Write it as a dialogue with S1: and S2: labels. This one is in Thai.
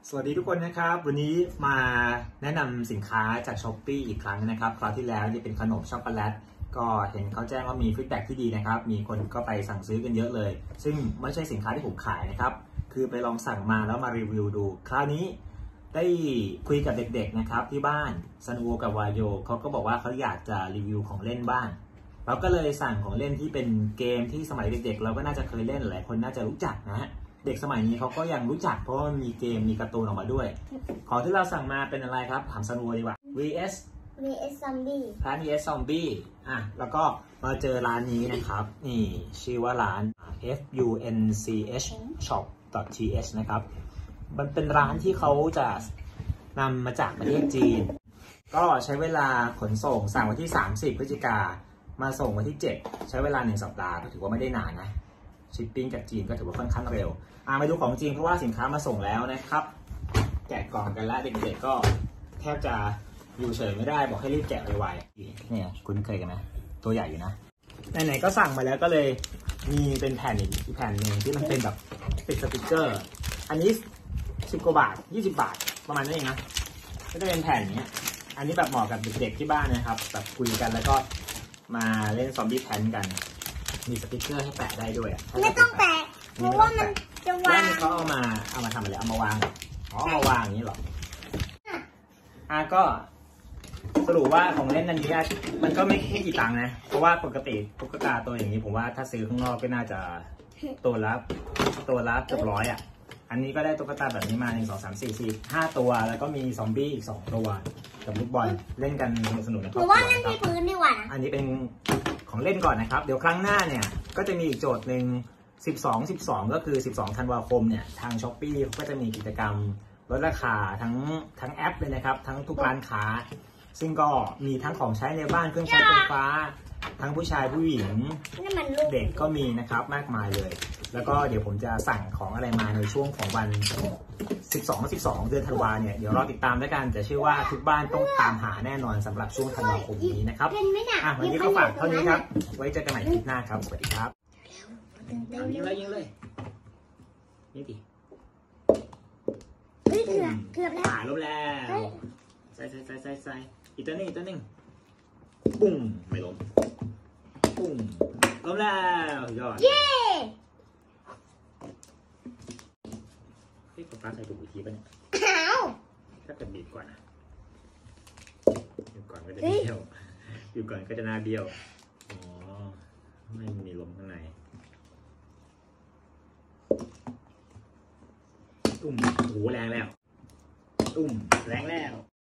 S1: สวัสดีทุกคนนะครับวันนี้มาแนะนำสินค้าจาก Shopee อีกครั้งนะครับคราวที่แล้วนี่เป็นขนมช็อกโกแลตก็เห็นเขาแจ้งว่ามีฟีดแบ็ที่ดีนะครับมีคนก็ไปสั่งซื้อกันเยอะเลยซึ่งไม่ใช่สินค้าที่ผมขายนะครับคือไปลองสั่งมาแล้วมารีวิวดูคราวนี้ได้คุยกับเด็กๆนะครับที่บ้านซันโวกับวายโยเขาก็บอกว่าเขาอยากจะรีวิวของเล่นบ้างเราก็เลยสั่งของเล่นที่เป็นเกมที่สมัยเด็กๆเราก็น่าจะเคยเล่นหลายคนน่าจะรู้จักนะฮะเด็กสมัยนี้เขาก็ยังรู้จักเพราะว่ามีเกมมีการ์ตูนออกมาด้วยของที่เราสั่งมาเป็นอะไรครับถามซันโวดีกว่า VS
S2: Zombie
S1: ร้าน VS Zombie แล้วก็มาเจอร้านนี้นะครับนี่ชื่อว่าร้าน FUNCH shop.th นะครับมันเป็นร้านที่เขาจะนำมาจากประเทศจีนก็ใช้เวลาขนส่งสั่งวันที่30พฤศจิกามาส่งวันที่7ใช้เวลา1สัปดาห์ก็ถือว่าไม่ได้นานนะชิปปิ้งจากจีนก็ถือว่าค่อนข้างเร็วมาดูของจริงเพราะว่าสินค้ามาส่งแล้วนะครับแกะกล่องกันแล้วเด็กๆก็แทบจะอยู่เฉยไม่ได้บอกให้รีบแกะไวๆเนี่ยคุ้นเคยกันไหมตัวใหญ่อยู่นะไหนๆก็สั่งมาแล้วก็เลยมีเป็นแผ่นอีกแผ่นหนึ่งที่มันเป็นแบบติดสติกเกอร์อันนี้10 กว่าบาท20 บาทประมาณนั้นเองนะก็จะเป็นแผ่นนี้อันนี้แบบเหมาะกับเด็กๆที่บ้านนะครับแบบคุยกันแล้วก็มาเล่นซอมบี้แพนกันมีสติกเกอร์ให้แปะได้ด้วย
S2: ไม่ต้องแปะเพราะว่ามันจะวาง
S1: เขาเอามาทำอะไรเอามาวางเอามาวางอย่างนี้หรอก็สรุปว่าของเล่นอันนี้มันก็ไม่แค่กี่ตังค์นะเพราะว่าปกติตุ๊กตาตัวอย่างนี้ผมว่าถ้าซื้อข้างนอกก็น่าจะตัวละเกือบ100อันนี้ก็ได้ตุ๊กตาแบบนี้มา1 2 3 4 4 5ตัวแล้วก็มีซอมบี้อีก2ตัวกับลูกบอลเล่นกันสนุกนะครับ
S2: หรือว่าเล่นที่พื้นดีกว่านะ
S1: อันนี้เป็นของเล่นก่อนนะครับเดี๋ยวครั้งหน้าเนี่ยก็จะมีอีกโจทย์หนึ่ง12 ก็คือ12 ธันวาคมเนี่ยทาง Shopee เขาก็จะมีกิจกรรมลดราคาทั้งแอปเลยนะครับทั้งทุกร้านค้าซึ่งก็มีทั้งของใช้ในบ้านเครื่องใช้ไฟฟ้าทั้งผู้ชายผู้หญิงเด็กก็มีนะครับมากมายเลยแล้วก็เดี๋ยวผมจะสั่งของอะไรมาในช่วงของวัน12 เดือนธันวาเนี่ยเดี๋ยวรอติดตามด้วยกันแต่เชื่อว่าทุกบ้านต้องตามหาแน่นอนสำหรับช่วงธันวาคมนี้นะครับวันนี้ก็ฝากเท่านี้ครับไว้เจอกันใหม่คลิปหน้าครับสวัสดีครับยิงเลยนี่ดิ
S2: เกือบแล้ว
S1: ล้มแล้วใส่อีกตัวนึงปุ้งไม่ล้มปุ้งล้มแล้วยอด
S2: เย้
S1: พี่ป๊าใส่ถุงอีกทีป่ะเนี่ยถ้าเกิดบีบก่อนนะบีบก่อนก็จะเบี้ยวบีบก่อนก็จะหน้าเบี้ยวอ๋อไม่มีลมข้างในตุ้มโอ้แรงแล้วตุ้มแรงแล้ว